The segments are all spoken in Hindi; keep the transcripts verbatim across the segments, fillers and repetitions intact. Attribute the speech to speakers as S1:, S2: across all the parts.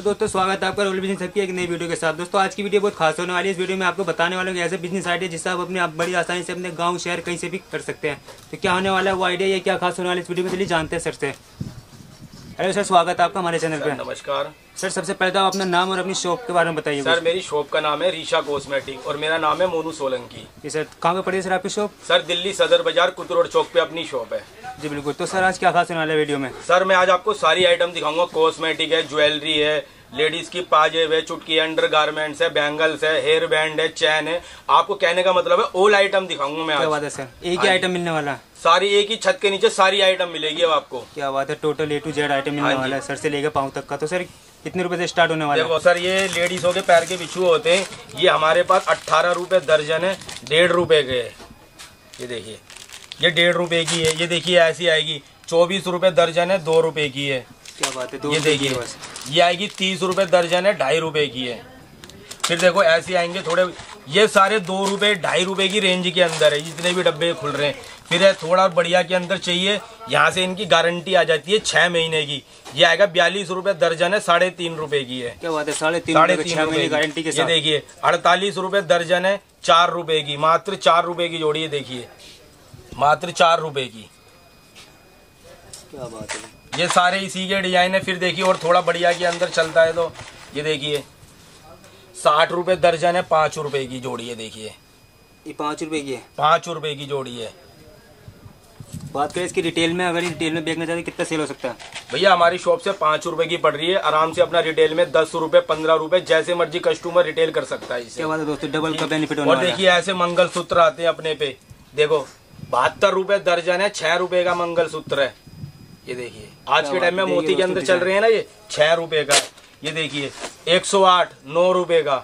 S1: दोस्तों, स्वागत है आपका रोल बिजनेस की एक नई वीडियो के साथ। दोस्तों आज की वीडियो बहुत खास होने वाली है। इस वीडियो में आपको बताने वाले हैं ऐसे बिजनेस आइडिया जिससे आप अपने आप बड़ी आसानी से अपने गांव शहर कहीं से भी कर सकते हैं। तो क्या होने वाला है वो आइडिया, ये क्या खास होने वाला है इस वीडियो में, चलिए जानते हैं सर से। हेलो सर, स्वागत है आपका हमारे चैनल पे।
S2: नमस्कार
S1: सर, सबसे पहले तो आप अपना नाम और अपनी शॉप के बारे में बताइए।
S2: सर, मेरी शॉप का नाम है रीशा कॉस्मेटिक और मेरा नाम है मोनू सोलंकी।
S1: जी सर, कहाँ पे पड़ी है सर आपकी शॉप?
S2: सर, दिल्ली सदर बाजार कुतुर रोड चौक पे अपनी शॉप है।
S1: जी बिल्कुल। तो सर आज क्या खास होने वाला है वीडियो में?
S2: सर, मैं आज आपको सारी आइटम दिखाऊंगा। कॉस्मेटिक है, ज्वेलरी है, लेडीज की पाजेब है, चुटकी अंडर गारमेंट्स है, बैंगल्स है, हेयर बैंड है, चैन है। आपको कहने का मतलब है ऑल आइटम दिखाऊंगा मैं आज।
S1: क्या बात है सर, एक ही आइटम मिलने वाला है?
S2: सारी एक ही छत के नीचे सारी आइटम मिलेगी अब आपको।
S1: क्या बात है, total A to Z item मिलने वाला है सर से लेकर पाँव तक का। तो सर कितने रुपए से स्टार्ट होने वाला है?
S2: देखो सर, ये लेडीजों के पैर के बिछुए होते हैं, ये हमारे पास अट्ठारह रुपए दर्जन है, डेढ़ रुपए के। ये देखिए, ये डेढ़ रुपए की है। ये देखिए ऐसी आएगी, चौबीस रुपए दर्जन है, दो रुपए की है।
S1: क्या बात है, दो
S2: ये देखिए, ये आएगी तीस रुपए दर्जन है, ढाई रुपए की है। फिर देखो ऐसे आएंगे थोड़े, ये सारे दो रुपए ढाई रुपए की रेंज के अंदर है जितने भी डब्बे खुल रहे हैं। फिर है थोड़ा बढ़िया के अंदर चाहिए, यहाँ से इनकी गारंटी आ जाती है छह महीने की। ये आएगा बयालीस रुपए दर्जन है, साढ़े तीन रुपए की है।
S1: क्या बात है, साढ़े तीन
S2: साढ़े
S1: तीन रुपए की गारंटी के साथ।
S2: ये देखिए अड़तालीस रुपए दर्जन है, चार रुपए की, मात्र चार रुपए की जोड़ी है। देखिए मात्र चार रुपए की।
S1: क्या बात है,
S2: ये सारे इसी के डिजाइन है। फिर देखिए और थोड़ा बढ़िया के अंदर चलता है तो ये देखिए साठ रुपए दर्जन है, पाँच रुपए की जोड़ी है। देखिए
S1: ये पाँच रुपए की है,
S2: पाँच रुपए की जोड़ी है।
S1: बात करें इसकी रिटेल में, अगर रिटेल में बेचना चाहते कितना सेल हो सकता है?
S2: भैया हमारी शॉप से पाँच रुपए की पड़ रही है, आराम से अपना रिटेल में दस रुपए पंद्रह रुपए जैसे मर्जी कस्टमर रिटेल कर सकता है इससे।
S1: क्या बात है दोस्तों, डबल का बेनिफिट होने
S2: और
S1: वाला है।
S2: देखिए ऐसे मंगल सूत्र आते हैं अपने पे, देखो बहत्तर रुपए दर्जन है, छह रुपए का मंगल सूत्र है। ये देखिए आज के टाइम में मोती के अंदर चल रहे हैं ना, ये छह रुपए का। ये देखिए एक सौ आठ, नौ रुपए का।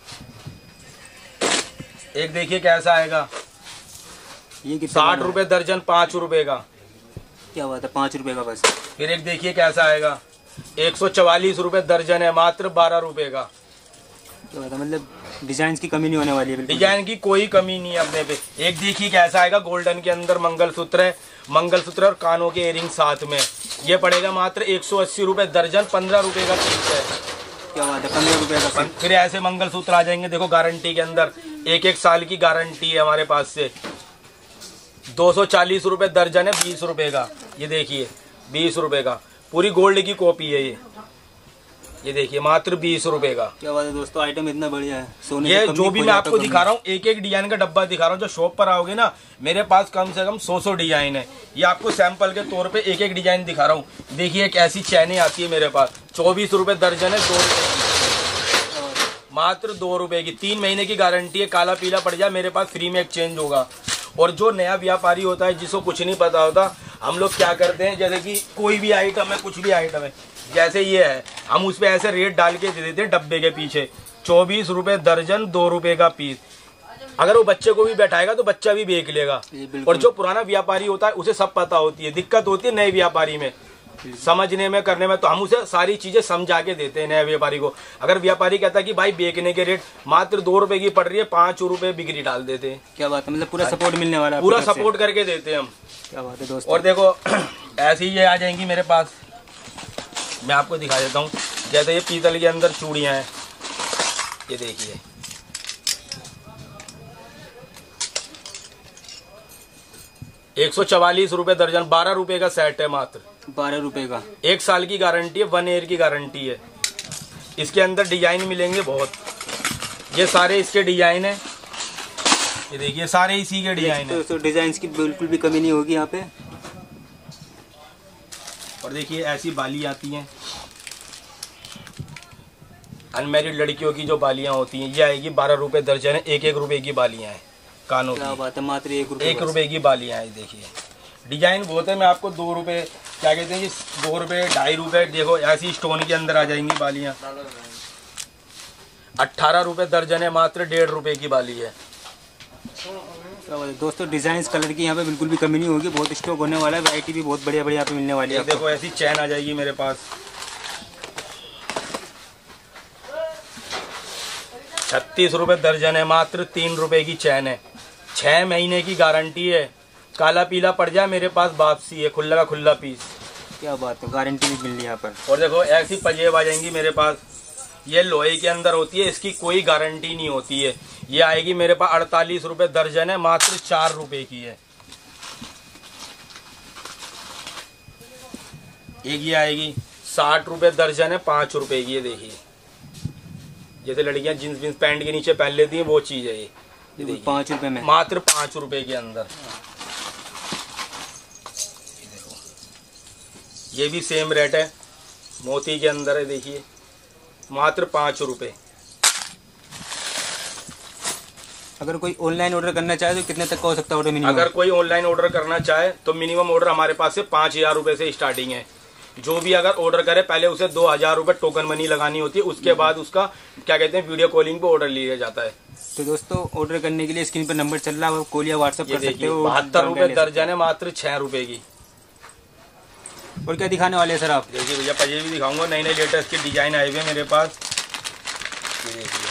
S2: एक देखिए कैसा आएगा,
S1: ये
S2: साठ रुपए दर्जन, पाँच रुपए का।
S1: क्या बात है, पाँच रुपए का बस।
S2: फिर एक देखिए कैसा आएगा, एक सौ चवालीस रुपए दर्जन है, मात्र बारह रुपए का।
S1: क्या बात है, मतलब डिजाइन की कमी नहीं होने वाली है?
S2: डिजाइन की कोई कमी नहीं है अपने पे। एक देखिए कैसा आएगा, गोल्डन के अंदर मंगलसूत्र है, मंगलसूत्र और कानों के इयरिंग साथ में। ये पड़ेगा मात्र एक सौ अस्सी रुपए दर्जन, पंद्रह रुपए का पीस है।
S1: क्या बात है, पंद्रह रुपए का।
S2: फिर ऐसे मंगलसूत्र आ जाएंगे, देखो गारंटी के अंदर, एक एक साल की गारंटी है हमारे पास से। दो सौ चालीस रुपए दर्जन है, बीस रुपए का। ये देखिए बीस रुपए का, पूरी गोल्ड की कॉपी है ये। ये देखिए मात्र बीस रुपए का।
S1: क्या बात है दोस्तों, आइटम इतना बढ़िया है। सोने
S2: ये जो भी मैं आपको दिखा रहा हूँ, एक एक डिजाइन का डब्बा दिखा रहा हूँ। जो शॉप पर आओगे ना, मेरे पास कम से कम सौ सौ डिजाइन है। ये आपको सैंपल के तौर पे एक एक डिजाइन दिखा रहा हूँ। देखिए एक ऐसी चैने आती है मेरे पास, चौबीस रुपए दर्जन है, दो रुपए की, मात्र दो रुपए की। तीन महीने की गारंटी है, काला पीला पड़ जाए मेरे पास फ्री में एक्सचेंज होगा। और जो नया व्यापारी होता है, जिसको कुछ नहीं पता होता, हम लोग क्या करते हैं, जैसे कि कोई भी आइटम है, कुछ भी आइटम है, जैसे ये है, हम उस पे ऐसे रेट डाल के दे देते हैं डब्बे के पीछे, चौबीस रुपए दर्जन, दो रुपए का पीस। अगर वो बच्चे को भी बैठाएगा तो बच्चा भी बेच लेगा। और जो पुराना व्यापारी होता है उसे सब पता होती है। दिक्कत होती है नए व्यापारी में, समझने में, करने में। तो हम उसे सारी चीजें समझा के देते हैं नए व्यापारी को। अगर व्यापारी कहता है कि भाई बेचने के रेट मात्र दो रुपए की पड़ रही है, पांच रुपए बिक्री डाल देते हैं।
S1: क्या बात है, मतलब पूरा सपोर्ट मिलने वाला है,
S2: पूरा सपोर्ट करके देते हैं हम।
S1: क्या बात है दोस्तों।
S2: और देखो ऐसी ये आ जाएंगी मेरे पास, मैं आपको दिखा देता हूँ। जैसे ये पीतल के अंदर चूड़ियाँ हैं, ये देखिए एक सौ चवालीस रुपए दर्जन, बारह रुपए का सेट है, मात्र
S1: बारह रुपए का।
S2: एक साल की गारंटी है, वन ईयर की गारंटी है। इसके अंदर डिजाइन मिलेंगे बहुत। ये सारे इसके डिजाइन है, ये देखिए सारे इसी के डिजाइन है।
S1: तो डिजाइन की बिल्कुल भी कमी नहीं होगी यहाँ पे।
S2: और देखिए ऐसी बाली आती हैं, अनमैरिड लड़कियों की जो बालियां होती हैं, ये आएगी बारह रुपए दर्जन है, एक एक रुपए की बालियां हैं कानों की।
S1: क्या बात है, मात्र एक रुपए
S2: एक रुपए की बालियां हैं। देखिए डिजाइन बहुत है। मैं आपको दो रुपए क्या कहते हैं, दो रुपए, ढाई रुपए, देखो ऐसी स्टोन के अंदर आ जाएंगी बालियां। अट्ठारह रुपए दर्जन है, मात्र डेढ़ रुपए की बाली है।
S1: दोस्तों डिजाइन कलर की यहाँ पे बिल्कुल भी कमी नहीं होगी, बहुत स्टॉक होने वाला है, वैरायटी भी बहुत बढ़िया बढ़िया यहाँ पे मिलने वाली है।
S2: देखो ऐसी चैन आ जाएगी मेरे पास, छत्तीस रुपए दर्जन है, मात्र तीन रुपए की चैन है, छह महीने की गारंटी है, काला पीला पड़ जाए मेरे पास वापसी है, खुला का खुला पीस।
S1: क्या बात है, गारंटी भी मिल रही है यहाँ पर।
S2: और देखो ऐसी पंजेब आ जाएंगी मेरे पास, ये लोहे के अंदर होती है, इसकी कोई गारंटी नहीं होती है। ये आएगी मेरे पास अड़तालीस रुपए दर्जन है, मात्र चार रुपए की है। एक ये आएगी साठ रुपए दर्जन है, पांच रुपए की। ये देखिए, जैसे लड़कियां जींस जींस पैंट के नीचे पहन लेती हैं वो चीज है ये।
S1: ये पाँच रुपए में,
S2: मात्र पांच रुपए के अंदर। ये भी सेम रेट है, मोती के अंदर है, देखिए मात्र पाँच रुपए।
S1: अगर कोई ऑनलाइन ऑर्डर करना चाहे तो कितने तक का हो सकता है ऑर्डर मिनिमम?
S2: अगर कोई ऑनलाइन ऑर्डर करना चाहे तो मिनिमम ऑर्डर हमारे पास से पाँच हजार रुपये से स्टार्टिंग है। जो भी अगर ऑर्डर करे पहले उसे दो हजार रुपये टोकन मनी लगानी होती है, उसके बाद उसका क्या कहते हैं वीडियो कॉलिंग पे ऑर्डर लिया जाता है।
S1: तो दोस्तों ऑर्डर करने के लिए स्क्रीन पर नंबर चल रहा है, कॉल या व्हाट्सएप कर सकते हो।
S2: बहत्तर रुपए दर्जन है, मात्र छह रुपए की।
S1: और क्या दिखाने वाले हैं सर आप?
S2: देखिए भैया पंजेबी दिखाऊंगा, नए नए लेटेस्ट के डिजाइन आए हुए हैं मेरे पास। ये देखिए,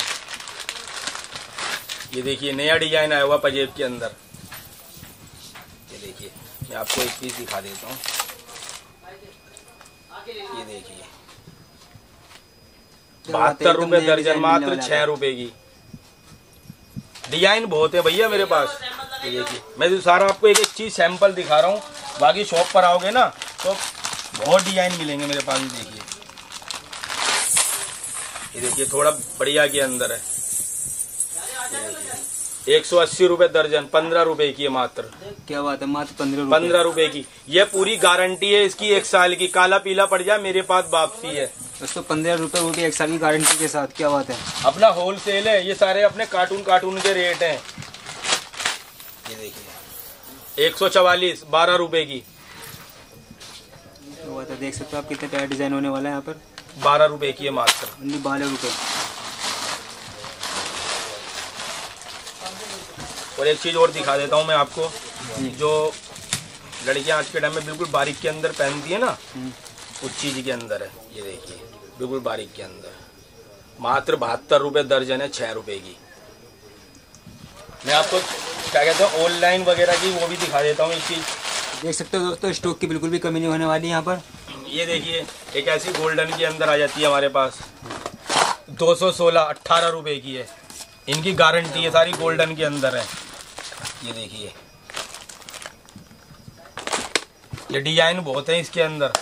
S2: ये देखिए नया डिजाइन आया हुआ पंजेब के अंदर। ये देखिए, मैं आपको एक पीस दिखा देता हूँ। ये देखिए बहत्तर रुपए दर्जन, मात्र छह रुपए की। डिजाइन बहुत है भैया मेरे पास। ये देखिए, मैं तो सारा आपको एक एक चीज सैंपल दिखा रहा हूँ, बाकी शॉप पर आओगे ना तो बहुत डिजाइन मिलेंगे मेरे पास। देखिए, ये देखिए थोड़ा बढ़िया के अंदर है। एक सौ अस्सी रुपए दर्जन, पंद्रह रुपए की है मात्र।
S1: क्या बात है, मात्र पंद्रह
S2: पंद्रह रुपए की। ये पूरी गारंटी है इसकी, एक साल की। काला पीला पड़ जाए मेरे पास वापसी है।
S1: दोस्तों पंद्रह रुपए वो भी एक साल की गारंटी के साथ। क्या बात है,
S2: अपना होलसेल है, ये सारे अपने कार्टून कार्टून के रेट हैं। ये देखिए एक सौ चवालीस, बारह रुपए की।
S1: क्या बात है, देख सकते हो आप कितने प्यारा डिजाइन होने वाला है यहाँ पर।
S2: बारह रुपए की है मात्र,
S1: ओनली बारह रुपए।
S2: और एक चीज और दिखा देता हूँ मैं आपको, जो लड़कियां आज के टाइम में बिल्कुल बारीक के अंदर पहनती है ना, उस चीज के अंदर है। ये देखिए बिल्कुल बारीक के अंदर, मात्र बहत्तर रुपए दर्जन है, छह रुपए की। मैं आपको क्या कहते हैं ऑनलाइन वगैरह की वो भी दिखा देता हूँ। एक चीज
S1: देख सकते हो दोस्तों, स्टॉक की बिल्कुल भी कमी नहीं होने वाली यहाँ पर।
S2: ये देखिए एक ऐसी गोल्डन के अंदर आ जाती है हमारे पास, दो सौ सोलह, अट्ठारह रुपए की है। इनकी गारंटी है, सारी गोल्डन के अंदर है। ये देखिए, ये डिजाइन बहुत है इसके अंदर।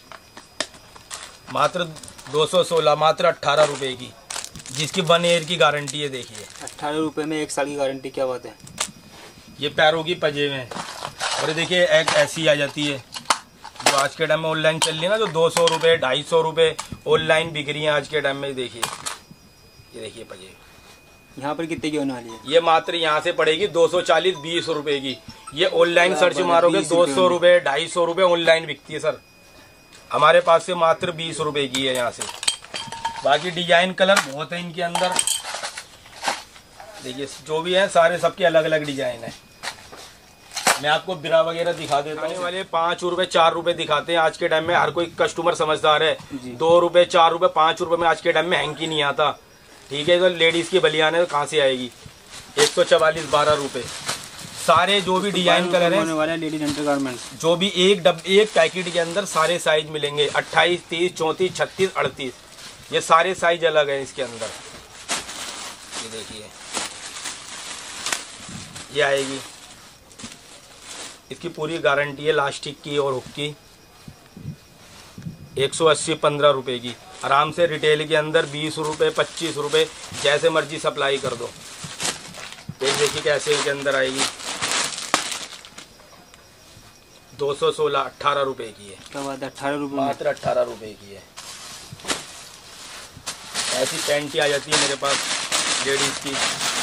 S2: मात्र दो सौ सोलह, मात्र अट्ठारह रुपए की, जिसकी वन ईयर की गारंटी है। देखिए
S1: अट्ठारह रुपए में एक साल की गारंटी। क्या बात है,
S2: ये पैरों की पजेब हैं। और ये देखिए एक ऐसी आ जाती है जो आज के टाइम में ऑनलाइन चल रही है ना, जो दो सौ रुपये ढाई सौ रुपये ऑनलाइन बिक रही है आज के टाइम में। देखिए, ये देखिए पजेब
S1: यहाँ पर कितने की होने वाली है?
S2: ये मात्र यहाँ से पड़ेगी दो सौ चालीस, बीस रुपए की। ये ऑनलाइन सर्च मारोगे दो सौ रुपये ढाई सौ रुपये ऑनलाइन बिकती है सर। हमारे पास से मात्र बीस रुपए की है यहाँ से। बाकी डिजाइन कलर बहुत है इनके अंदर। देखिए जो भी है सारे सबके अलग अलग डिजाइन है। मैं आपको बिरा वगैरह दिखा देता हूँ। वाले पाँच रुपए चार रुपए दिखाते हैं आज के टाइम में। हर कोई कस्टमर समझदार है। दो रुपए चार रुपए पाँच रुपए में आज के टाइम में हैंकी नहीं आता। ठीक है, तो लेडीज की बलियान है तो कहाँ से आएगी। एक सौ चवालीस, बारह रुपए। सारे जो भी डिजाइन कलर है,
S1: लेडीज अंडरगारमेंट्स,
S2: जो भी एक डब एक पैकेट के अंदर सारे साइज मिलेंगे। अट्ठाईस, तीस, चौंतीस, छत्तीस, अड़तीस, ये सारे साइज अलग है इसके अंदर। ये देखिए, ये आएगी, इसकी पूरी गारंटी है लास्टिक की और हुक की। एक सौ अस्सी, पंद्रह रुपए की। आराम से रिटेल के अंदर बीस रुपए, पच्चीस रुपए, जैसे मर्जी सप्लाई कर दो। एक देखिए कैसे के अंदर आएगी, दो सौ सोलह, अट्ठारह रुपए की है।
S1: क्या बात है, अट्ठारह रुपए,
S2: मात्र अट्ठारह रुपए की है। ऐसी पैंटी आ जाती है मेरे पास लेडीज की,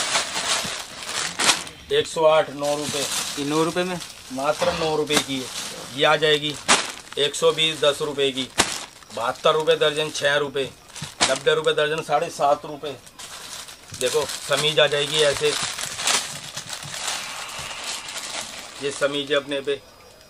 S2: एक सौ आठ, नौ रुपए।
S1: ये नौ रुपए में,
S2: मात्र नौ रुपए की है। ये आ जाएगी एक सौ बीस, दस रुपए की। बहत्तर रुपए दर्जन, छः रुपए। नब्बे रुपए दर्जन, साढ़े सात रुपए। देखो समीज आ जाएगी ऐसे, ये समीज है अपने पे।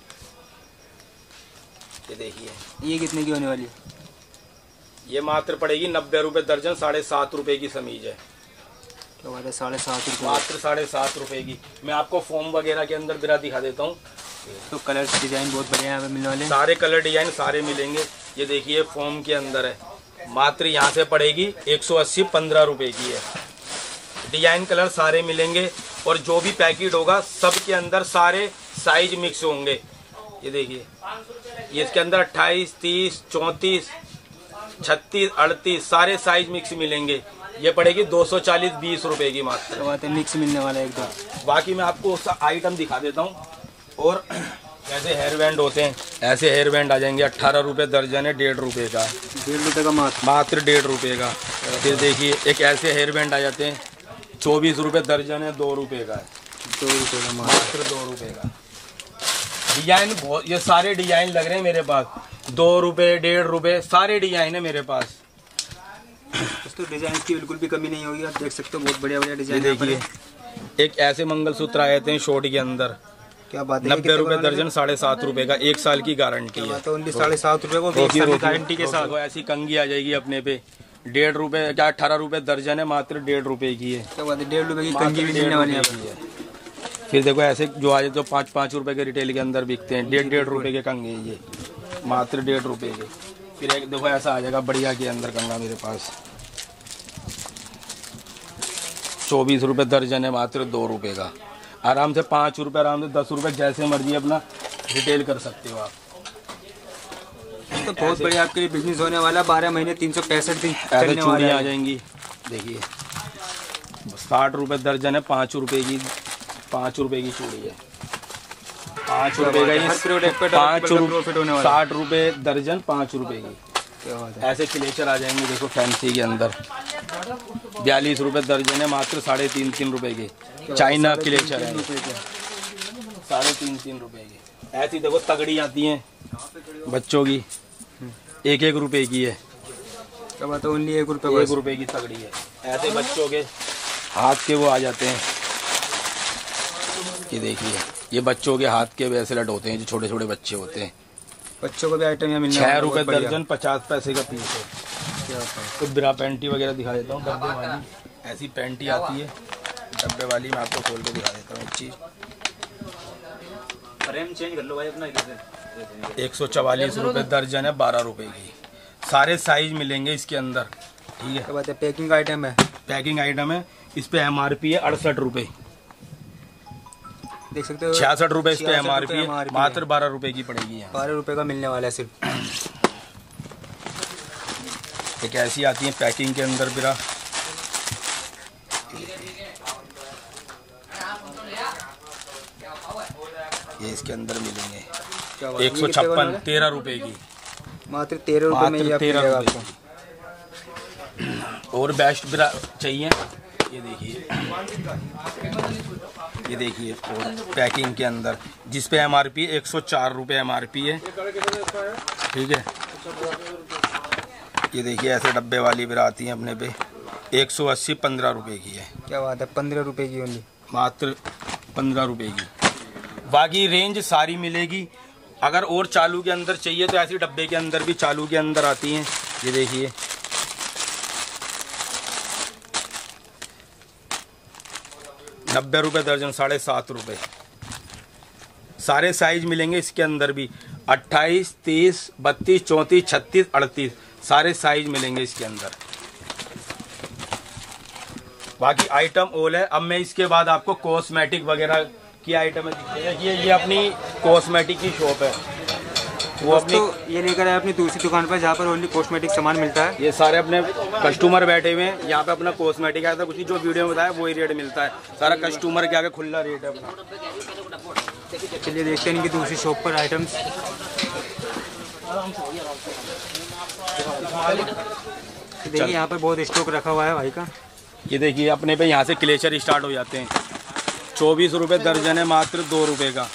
S2: ये देखिए,
S1: ये कितने की होने वाली है?
S2: ये मात्र पड़ेगी नब्बे रुपए दर्जन, साढ़े सात रुपए की समीज है।
S1: क्या बात है, साढ़े सात रुपये,
S2: मात्र साढ़े सात रुपए की। मैं आपको फॉर्म वगैरह के अंदर बिरा दिखा देता हूँ।
S1: तो कलर डिजाइन बहुत बढ़िया यहाँ पे मिलने वाले हैं।
S2: सारे कलर डिजाइन सारे मिलेंगे। ये देखिए फॉर्म के अंदर है, मात्र यहाँ से पड़ेगी एक सौ अस्सी, पंद्रह रुपए की है। डिजाइन कलर सारे मिलेंगे और जो भी पैकेट होगा सब के अंदर सारे साइज मिक्स होंगे। ये देखिए, ये इसके अंदर अट्ठाईस, तीस, चौंतीस, छत्तीस, अड़तीस सारे साइज मिक्स मिलेंगे। ये पड़ेगी दो सौ चालीस, बीस रुपए की मात्र।
S1: तो बात है, मिक्स मिलने वाला है एकदम।
S2: बाकी मैं आपको आइटम दिखा देता हूँ। और ऐसे हेयर बैंड होते हैं, ऐसे हेयर बैंड आ जाएंगे, अट्ठारह रुपए दर्जन है, डेढ़ रुपए का।
S1: डेढ़ रुपए का मात्र
S2: मात्र डेढ़ रुपए का। फिर देखिए एक ऐसे हेयर बैंड आ जाते हैं, चौबीस रुपए दर्जन है, दो रुपए का है।
S1: दो रुपए का
S2: मात्र दो रुपए का। डिजाइन बहुत, ये सारे डिजाइन लग रहे हैं मेरे पास, दो रुपए, डेढ़ रुपए सारे डिजाइन है मेरे पास।
S1: दोस्तों डिजाइन की बिल्कुल भी कमी नहीं होगी, आप देख सकते हो बहुत बढ़िया बढ़िया डिजाइन।
S2: देखिए एक ऐसे मंगलसूत्र आए थे शॉर्ट के अंदर,
S1: क्या बात है,
S2: नब्बे रुपए दर्जन, साढ़े सात रुपए का, एक साल की गारंटी है।
S1: तो ओनली साढ़े सात रुपए को एक साल की गारंटी के साथ।
S2: ऐसी कंगी आ जाएगी अपने पे, डेढ़ रुपए क्या अठारह रुपए दर्जन है, मात्र डेढ़ रुपए की है।
S1: क्या बात है, डेढ़ रुपए की कंगी भी मिलने वाली है।
S2: फिर देखो ऐसे जो आज जो पाँच पाँच रुपए के रिटेल के अंदर बिकते हैं, डेढ़ डेढ़ रुपए के कंगे, ये मात्र डेढ़ रुपए के। फिर एक देखो ऐसा आ जाएगा बढ़िया के अंदर कंगा मेरे पास, चौबीस रुपए दर्जन है, मात्र दो रुपए का। आराम से पाँच रुपए, आराम से दस रुपए, जैसे मर्जी अपना रिटेल कर सकते हो आप।
S1: तो बहुत बढ़िया आपके लिए बिजनेस होने वाला, बारह महीने तीन सौ पैंसठ दिन
S2: ऐसे चूड़ियाँ आ जाएंगी। देखिए साठ रुपए दर्जन है, पाँच रुपए की, पाँच रुपए की चूड़ी है, पाँच रुपए का, पाँच रुपए, साठ रुपए दर्जन, पाँच रुपए की। ऐसे क्लेचर आ जाएंगे, देखो फैंसी के अंदर, बयालीस रुपए दर्जन है, मात्र साढ़े तीन तीन रुपए के। चाइना क्लेचर है, साढ़े तीन तीन रुपए के। ऐसी देखो तगड़ी आती हैं बच्चों की, एक एक रुपए की है।
S1: क्या बात है, ओनली एक रुपए,
S2: एक रुपए की तगड़ी है। ऐसे बच्चों के हाथ के वो आ जाते हैं, ये देखिए ये बच्चों के हाथ के ब्रेसलेट होते हैं, जो छोटे छोटे बच्चे होते हैं।
S1: बच्चों को भी आइटम यहाँ मिलने
S2: छह रुपए दर्जन, पचास पैसे का पीस है। तो बिरा पैंटी वगैरह दिखा देता हूँ, डब्बे वाली ऐसी पैंटी आती है, डब्बे वाली मैं आपको खोल के दिखा देता हूँ एक चीज।
S1: फ्रेम चेंज कर लो भाई अपना।
S2: एक सौ चवालीस रुपए दर्जन है, बारह रुपए की। सारे साइज मिलेंगे इसके अंदर, ठीक है।
S1: क्या बात है, पैकिंग आइटम है,
S2: पैकिंग आइटम है। इस पे एम आर पी है अड़सठ रुपए,
S1: देख सकते हो,
S2: छियासठ रुपए इस पे एम आर पी है, मात्र बारह रुपए की पड़ेगी।
S1: बारह रुपए का मिलने वाला है सिर्फ।
S2: एक ऐसी आती है पैकिंग के अंदर बिरा, ये इसके अंदर मिलेंगे एक सौ छप्पन, तेरह रुपए की,
S1: मात्र तेरह रुपए में ये
S2: तेरह रुपए की। और बेस्ट बिरा चाहिए, ये देखिए, ये देखिए और पैकिंग के अंदर, जिस पे एम आर पी एक सौ चार रुपये एम आर पी है, ठीक है। ये देखिए ऐसे डब्बे वाली बिरा आती हैं अपने पे, एक सौ अस्सी, पंद्रह रुपए की है।
S1: क्या बात है, पंद्रह रुपए की ओनली,
S2: मात्र पंद्रह रुपए की। बाकी रेंज सारी मिलेगी। अगर और चालू के अंदर चाहिए तो ऐसी डब्बे के अंदर भी चालू के अंदर आती हैं, ये देखिए। नब्बे रुपए दर्जन, साढ़े सात रुपये। सारे साइज मिलेंगे इसके अंदर भी, अट्ठाईस, तीस, बत्तीस, चौंतीस, छत्तीस, अड़तीस सारे साइज मिलेंगे इसके अंदर। बाकी आइटम ओल है। अब मैं इसके बाद आपको कॉस्मेटिक वगैरह की आइटम है, ये ये अपनी कॉस्मेटिक की शॉप है। वो अपनी
S1: ये लेकर आए अपनी दूसरी दुकान पर जहाँ पर ओनली कॉस्मेटिक सामान मिलता है।
S2: ये सारे अपने कस्टमर बैठे हुए हैं यहाँ पे, अपना कॉस्मेटिक आया था कुछ जो वीडियो में बताया वही रेट मिलता है, सारा कस्टमर के आगे खुला रेट है अपना।
S1: चलिए देखते हैं इनकी दूसरी शॉप पर आइटम्स। देखिए यहाँ पर बहुत स्टॉक रखा हुआ है भाई का।
S2: ये देखिए अपने पे यहाँ से क्लेचर स्टार्ट हो जाते हैं, चौबीस रुपए दर्जन है, मात्र दो रुपए का,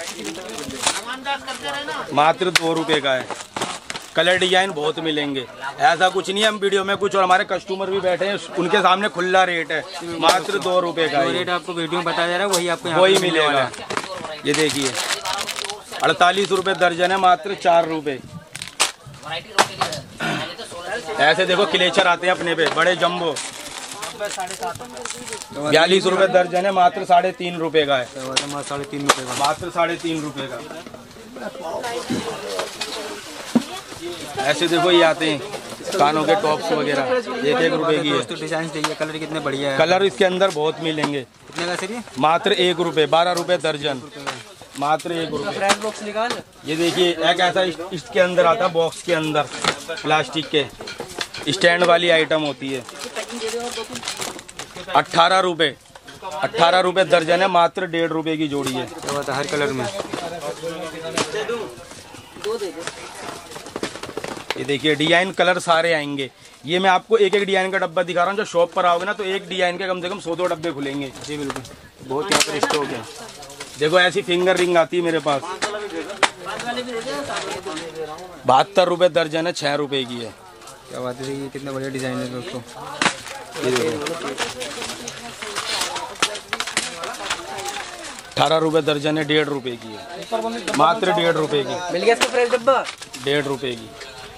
S2: मात्र दो रुपए का है। कलर डिजाइन बहुत मिलेंगे, ऐसा कुछ नहीं है हम वीडियो में कुछ, और हमारे कस्टमर भी बैठे हैं उनके सामने खुला रेट है, मात्र दो रुपए का।
S1: रेट आपको वीडियो में बताया जा रहा है वही आपको
S2: वही मिलेगा। ये देखिए अड़तालीस रुपए दर्जन है, मात्र चार रुपए। ऐसे देखो क्लेचर आते हैं अपने पे बड़े जम्बो, बयालीस रुपए दर्जन है, मात्र साढ़े तीन रुपए का है,
S1: साढ़े तीन रुपए का,
S2: मात्र साढ़े तीन रुपए का। ऐसे देखो ये आते हैं कानों के टॉप्स वगैरह एक एक रुपए की है।
S1: दोस्तों डिजाइन देखिए, कलर कितने बढ़िया है।
S2: कलर इसके अंदर बहुत मिलेंगे।
S1: कितने का सर ये?
S2: मात्र एक रुपए, बारह रुपए दर्जन, मात्र एक रुपए।
S3: बॉक्स निकाल।
S2: ये देखिए एक ऐसा इसके अंदर आता है, बॉक्स के अंदर प्लास्टिक के स्टैंड वाली आइटम होती है। अट्ठारह रुपए, अट्ठारह रुपए दर्जन है, मात्र डेढ़ रुपए की जोड़ी है।
S1: क्या बात है, हर कलर में।
S2: ये देखिए डिजाइन कलर सारे आएंगे। ये मैं आपको एक एक डिजाइन का डब्बा दिखा रहा हूँ। जो शॉप पर आओगे ना तो एक डिजाइन के कम से कम सौ दो डब्बे खुलेंगे।
S1: जी बिल्कुल, बहुत यहाँ पर स्टॉक है।
S2: देखो ऐसी फिंगर रिंग आती है मेरे पास, बहत्तर रुपए दर्जन है, छह रुपए की है।
S1: क्या बात है, ये कितना बढ़िया डिजाइन है दोस्तों।
S2: ये देखो अठारह रुपए दर्जन है, डेढ़ रुपए की है, मात्र डेढ़ रुपए की।
S3: मिल गया इसका फ्रेश डब्बा,
S2: डेढ़ रुपए की।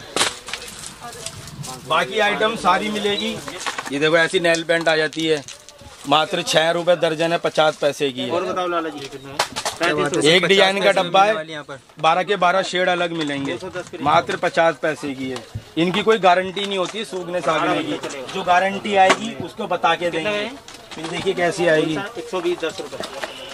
S2: बाकी आइटम सारी मिलेगी। ये देखो ऐसी नेल पेंट आ जाती है, मात्र छह रुपए दर्जन है, पचास पैसे की है।
S3: और बताओ लाला जी कितना है?
S2: एक डिजाइन का डब्बा है, बारह के बारह शेड अलग मिलेंगे, मात्र पचास पैसे की है। इनकी कोई गारंटी नहीं होती सूखने सागने की। जो गारंटी आएगी उसको बता के देंगे। फिर देखिए कैसी आएगी।
S3: एक सौ बीस दस रुपए,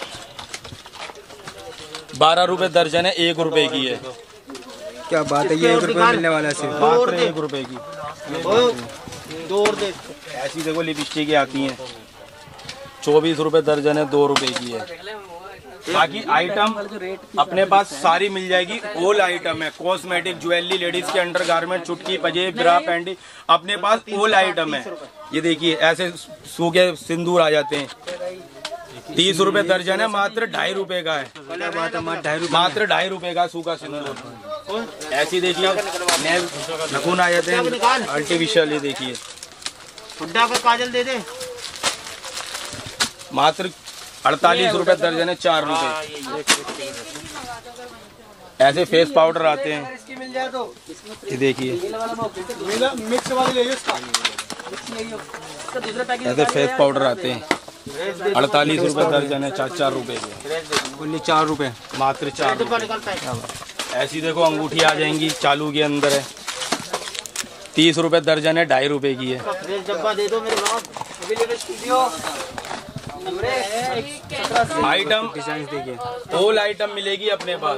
S2: बारह रुपए दर्जन है, एक रुपए की है।
S1: क्या बात है, ये एक रुपए में मिलने वाला है सिर्फ,
S2: मात्र एक रुपए की।
S3: दो और दे।
S2: ऐसी देखो लिपस्टिक आती हैं, चौबीस रुपए दर्जन है, दो रुपए की है। बाकी आइटम अपने पास सारी मिल जाएगी। ऑल आइटम है, कॉस्मेटिक, ज्वेलरी, लेडीज के अंडर गारमेंट, चुटकी, पजेब, ब्रा, पैंटी, अपने पास ऑल आइटम है। ये देखिए ऐसे सूखे सिंदूर आ जाते हैं, तीस रुपए दर्जन है, मात्र ढाई रुपए का है। मात्र ढाई रुपए का सूखा सिंदूर। ऐसी देखिए नेल नखून आ जाते हैं आर्टिफिशियल। ये देखिए
S3: काजल दे दे,
S2: मात्र अड़तालीस रुपए दर्जन है, चार रुपए। ऐसे फेस पाउडर आते हैं,
S3: इसकी मिल जाए तो।
S2: ये देखिए
S3: मिक्स वाले ले इसका।
S2: ऐसे फेस पाउडर आते हैं, अड़तालीस रुपए दर्जन है, चार चार रुपए के,
S1: चार रुपए,
S2: मात्र चार रुपए। ऐसी देखो अंगूठी आ जाएंगी, चालू के अंदर है, तीस रुपए दर्जन है, ढाई रुपए की है।
S3: डब्बा दे दो मेरे बाप।
S2: आइटम
S1: देखिए,
S2: ऑल आइटम मिलेगी अपने पास।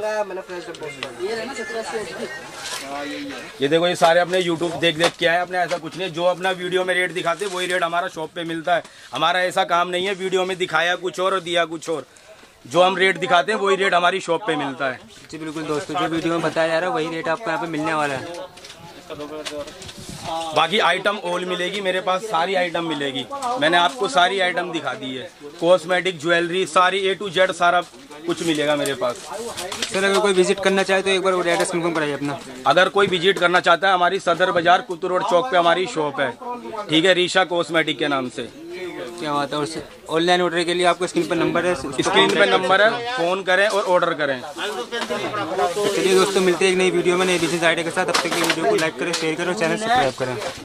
S2: ये देखो ये सारे अपने यूट्यूब देख देख के आए, अपने ऐसा कुछ नहीं। जो अपना वीडियो में रेट दिखाते हैं वही रेट हमारा शॉप पे मिलता है। हमारा ऐसा काम नहीं है वीडियो में दिखाया कुछ और और दिया कुछ और। जो हम रेट दिखाते हैं वही रेट हमारी शॉप पे मिलता है।
S1: जी बिल्कुल दोस्तों, जो वीडियो में बताया जा रहा है वही रेट आपको यहाँ पे मिलने वाला है।
S2: बाकी आइटम ऑल मिलेगी मेरे पास, सारी आइटम मिलेगी। मैंने आपको सारी आइटम दिखा दी है, कॉस्मेटिक, ज्वेलरी, सारी ए टू जेड सारा कुछ मिलेगा मेरे पास।
S1: सर अगर कोई विजिट करना चाहे तो एक बार एड्रेस कंफर्म कराइए अपना।
S2: अगर कोई विजिट करना चाहता है, हमारी सदर बाजार कुतुर रोड चौक पे हमारी शॉप है, ठीक है, रीशा कॉस्मेटिक के नाम से।
S1: क्या बात है। और ऑनलाइन ऑर्डर के लिए आपको स्क्रीन पर नंबर है,
S2: स्क्रीन पे नंबर है, फोन करें और ऑर्डर करें।
S1: चलिए दोस्तों, मिलते हैं एक नई वीडियो में नई बिजनेस आइडिया के साथ। तब तक के वीडियो को लाइक करें, शेयर करें और चैनल सब्सक्राइब करें।